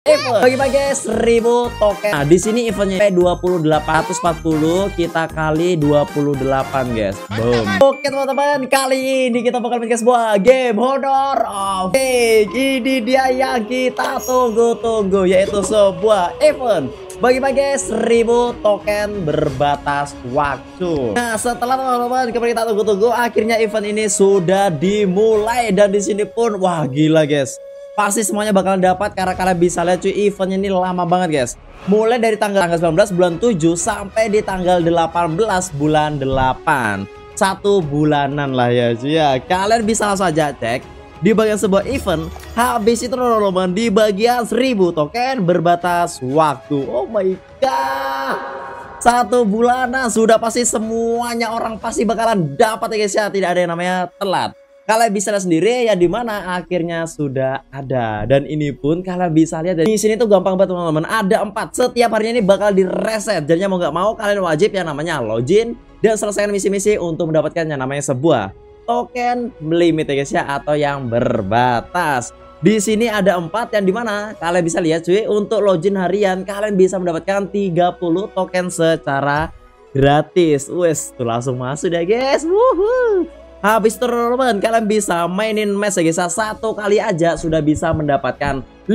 event bagi-bagi 1000 token. Nah, di sini eventnya 2840 kita kali 28 guys. Boom. Oke teman-teman, kali ini kita bakal main sebuah game Honor of King. Ini dia yang kita tunggu-tunggu, yaitu sebuah event bagi-bagi 1000 token berbatas waktu. Nah, setelah teman-teman kemarin kita tunggu-tunggu, akhirnya event ini sudah dimulai. Dan di sini pun wah gila guys, pasti semuanya bakalan dapat karena kalian bisa lihat cuy, eventnya ini lama banget guys. Mulai dari tanggal 19 bulan 7 sampai di tanggal 18 bulan 8. 1 bulanan lah ya cuy ya. Kalian bisa langsung aja cek di bagian sebuah event. Habis itu teman-teman di bagian 1000 token berbatas waktu. Oh my god, 1 bulanan sudah pasti semuanya orang pasti bakalan dapat ya guys ya. Tidak ada yang namanya telat. Kalian bisa lihat sendiri ya, dimana akhirnya sudah ada. Dan ini pun kalian bisa lihat di sini tuh gampang banget teman-teman. Ada 4. Setiap harinya ini bakal direset. Jadinya mau nggak mau kalian wajib yang namanya login dan selesaikan misi-misi untuk mendapatkan yang namanya sebuah token limit ya guys ya, atau yang berbatas. Di sini ada 4 yang dimana kalian bisa lihat cuy, untuk login harian kalian bisa mendapatkan 30 token secara gratis. Wes, tuh langsung masuk deh guys. Wuhu. Habis itu teman-teman kalian bisa mainin match ya guys, satu kali aja sudah bisa mendapatkan 50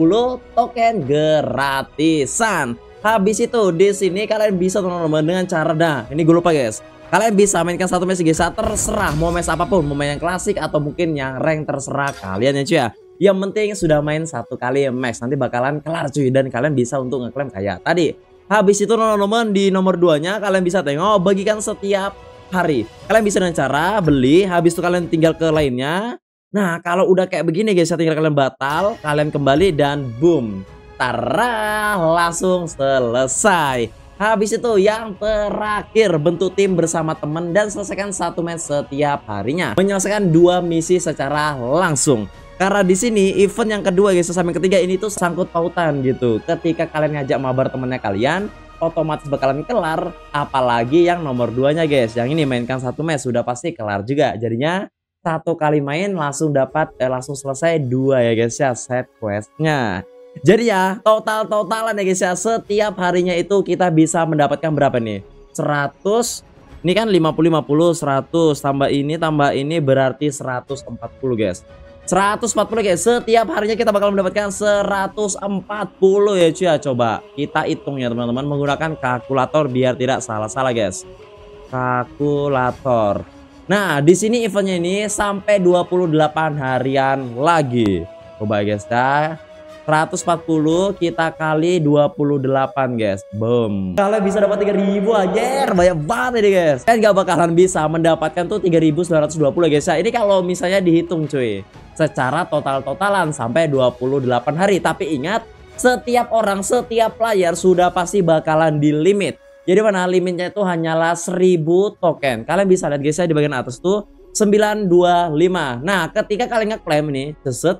token gratisan. Habis itu di sini kalian bisa teman-teman dengan cara, nah ini gue lupa guys, kalian bisa mainkan satu match guys, terserah mau match apapun, mau main yang klasik atau mungkin yang rank, terserah kalian ya cuy ya. Yang penting sudah main satu kali match, nanti bakalan kelar cuy, dan kalian bisa untuk ngeklaim kayak tadi. Habis itu teman-teman di nomor 2 nya kalian bisa tengok bagikan setiap hari. Kalian bisa dengan cara beli, habis itu kalian tinggal ke lainnya. Nah kalau udah kayak begini guys, tinggal kalian batal, kalian kembali dan boom, tara, langsung selesai. Habis itu yang terakhir, bentuk tim bersama teman dan selesaikan satu match setiap harinya, menyelesaikan 2 misi secara langsung. Karena di sini event yang kedua guys, sampai ketiga ini tuh sangkut pautan gitu. Ketika kalian ngajak mabar temennya kalian, otomatis bakalan kelar. Apalagi yang nomor 2 nya guys, yang ini mainkan satu match sudah pasti kelar juga. Jadinya satu kali main langsung dapat langsung selesai 2 ya guys ya set questnya. Jadi ya total-totalan ya guys ya, setiap harinya itu kita bisa mendapatkan berapa nih? 100. Ini kan 50 50 100 tambah ini berarti 140 guys. 140 guys. Setiap harinya kita bakal mendapatkan 140 ya cuy ya. Coba kita hitung ya teman-teman menggunakan kalkulator biar tidak salah-salah guys. Kalkulator. Nah, di sini eventnya ini sampai 28 harian lagi. Coba guys ya. 140 kita kali 28 guys. Boom. Kalian bisa dapat 3000 aja. Banyak banget ini guys. Kalian gak bakalan bisa mendapatkan tuh 3920 guys ya. Ini kalau misalnya dihitung cuy, secara total-totalan sampai 28 hari. Tapi ingat, setiap orang, setiap player sudah pasti bakalan di limit. Jadi mana limitnya itu hanyalah 1000 token. Kalian bisa lihat guys ya di bagian atas tuh 925. Nah, ketika kalian ngeklaim nih, seset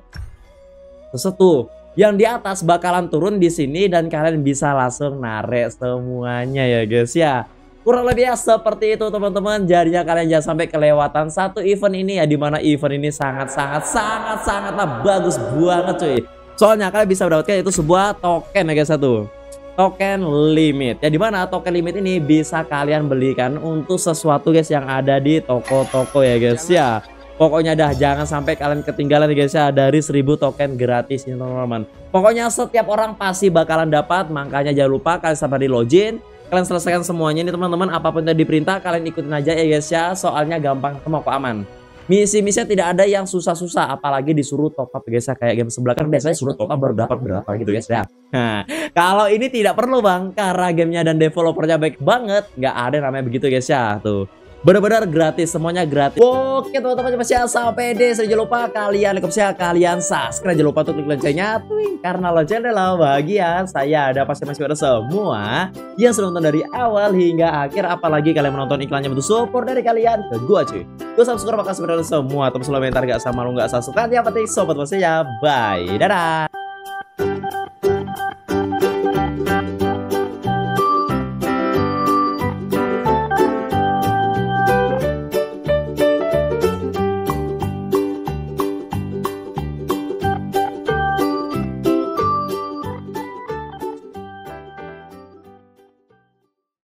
tuh, yang di atas bakalan turun di sini dan kalian bisa langsung narik semuanya ya guys ya. Kurang lebih ya seperti itu teman-teman. Jadinya kalian jangan sampai kelewatan satu event ini ya, dimana event ini sangatlah bagus banget cuy. Soalnya kalian bisa mendapatkan itu sebuah token ya guys, satu token limit. Ya dimana token limit ini bisa kalian belikan untuk sesuatu guys yang ada di toko-toko ya guys ya. Pokoknya dah jangan sampai kalian ketinggalan guys ya dari 1000 token gratis ini teman-teman. Pokoknya setiap orang pasti bakalan dapat, makanya jangan lupa kalian sabar di login. Kalian selesaikan semuanya ini teman-teman, apapun yang diperintah kalian ikutin aja ya guys ya. Soalnya gampang semua kok, aman. Misi-misinya tidak ada yang susah-susah, apalagi disuruh top up guys ya. Kayak game sebelah kan biasanya suruh top up baru dapat berapa gitu guys ya. Nah, kalau ini tidak perlu bang, karena gamenya dan developernya baik banget, nggak ada namanya begitu guys ya. Tuh benar-benar gratis, semuanya gratis. Oke teman-teman, sampai deh. Jangan lupa kalian like, share, kalian subscribe. Jangan lupa untuk klik loncengnya, karena lonceng adalah bahagia saya. Ada pasti masih ada semua yang sudah nonton dari awal hingga akhir. Apalagi kalian menonton iklannya, butuh support dari kalian ke gua cuy. Gue subscribe, makasih pada semua. Teman-teman komentar gak sama lu gak subscribe, yang penting sobat saya. Bye, dadah.